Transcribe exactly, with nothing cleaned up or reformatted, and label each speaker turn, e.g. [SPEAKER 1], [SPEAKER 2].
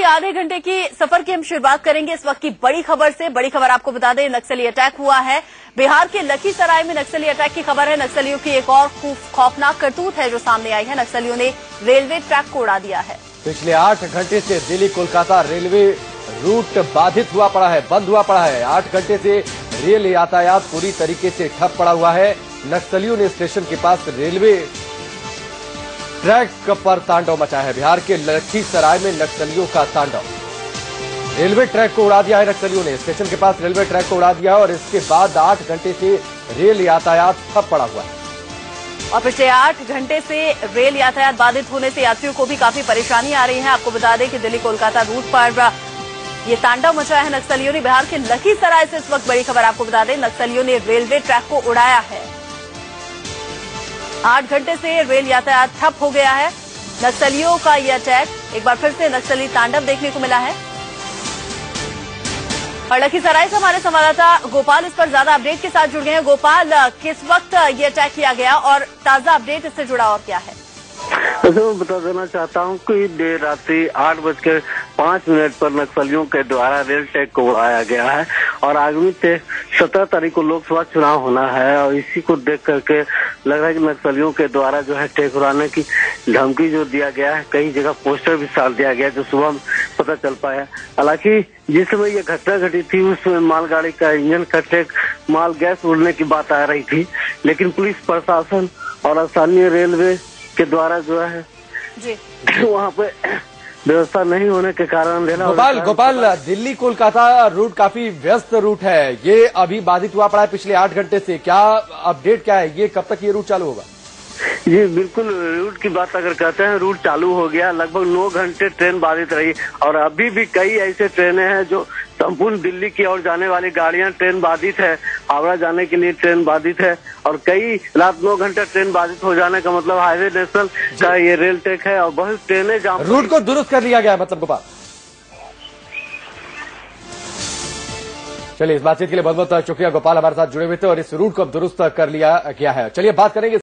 [SPEAKER 1] आधे घंटे की सफर की हम शुरुआत करेंगे इस वक्त की बड़ी खबर से। बड़ी खबर आपको बता दें, नक्सली अटैक हुआ है बिहार के लखीसराय में। नक्सली अटैक की खबर है। नक्सलियों की एक और खौफनाक करतूत है जो सामने आई है। नक्सलियों ने रेलवे ट्रैक को उड़ा दिया है।
[SPEAKER 2] पिछले आठ घंटे से दिल्ली कोलकाता रेलवे रूट बाधित हुआ पड़ा है, बंद हुआ पड़ा है। आठ घंटे से रेल यातायात पूरी तरीके से ठप पड़ा हुआ है। नक्सलियों ने स्टेशन के पास रेलवे ट्रैक पर तांडव मचाया है। बिहार के लखीसराय में नक्सलियों का तांडव। रेलवे ट्रैक को उड़ा दिया है नक्सलियों ने। स्टेशन के पास रेलवे ट्रैक को उड़ा दिया और इसके बाद आठ घंटे से रेल यातायात ठप पड़ा हुआ है।
[SPEAKER 1] और पिछले आठ घंटे से रेल यातायात बाधित होने से यात्रियों को भी काफी परेशानी आ रही है। आपको बता दें कि दिल्ली कोलकाता रूट पर ये तांडव मचाया है नक्सलियों ने। बिहार के लखीसराय से इस वक्त बड़ी खबर आपको बता दें, नक्सलियों ने रेलवे ट्रैक को उड़ाया है। आठ घंटे से रेल यातायात ठप हो गया है। नक्सलियों का यह अटैक एक बार फिर से नक्सली तांडव देखने को मिला है। और लखीसराय से हमारे संवाददाता गोपाल इस पर ज्यादा अपडेट के साथ जुड़ गए हैं। गोपाल, किस वक्त ये अटैक किया गया और ताजा अपडेट इससे जुड़ा और क्या है?
[SPEAKER 3] मैं बता देना चाहता हूं कि देर रात्रि आठ बजकर पांच मिनट पर नक्सलियों के द्वारा रेल ट्रैक को उड़ाया गया है और आगामी सत्रह तारीख को लोकसभा चुनाव होना है और इसी को देख करके लग रहा है कि नक्सलियों के द्वारा जो है ट्रैक उड़ाने की धमकी जो दिया गया है, कई जगह पोस्टर भी साल दिया गया जो सुबह पता चल पाया। हालांकि जिस समय ये घटना घटी थी उस समय मालगाड़ी का इंजन का ट्रैक माल गैस उड़ने की बात आ रही थी, लेकिन पुलिस प्रशासन और स्थानीय रेलवे के द्वारा जो है
[SPEAKER 1] जी
[SPEAKER 3] वहाँ पे व्यवस्था नहीं होने के कारण रेल
[SPEAKER 2] गोपाल गोपाल दिल्ली कोलकाता रूट काफी व्यस्त रूट है, ये अभी बाधित हुआ पड़ा है पिछले आठ घंटे से। क्या अपडेट क्या है, ये कब तक ये रूट चालू होगा?
[SPEAKER 3] जी बिल्कुल, रूट की बात अगर कहते हैं रूट चालू हो गया। लगभग नौ घंटे ट्रेन बाधित रही और अभी भी कई ऐसे ट्रेनें हैं जो संपूर्ण दिल्ली की ओर जाने वाली गाड़ियां ट्रेन बाधित है। हावड़ा जाने के लिए ट्रेन बाधित है और कई रात नौ घंटे ट्रेन बाधित हो जाने का मतलब हाईवे नेशनल का ये रेल ट्रैक है और बहुत ट्रेनें जाम।
[SPEAKER 2] रूट को दुरुस्त कर लिया गया मतलब गोपाल। चलिए, इस बातचीत के लिए बहुत बहुत शुक्रिया गोपाल, हमारे साथ जुड़े हुए थे और इस रूट को अब दुरुस्त कर लिया गया है। चलिए बात करेंगे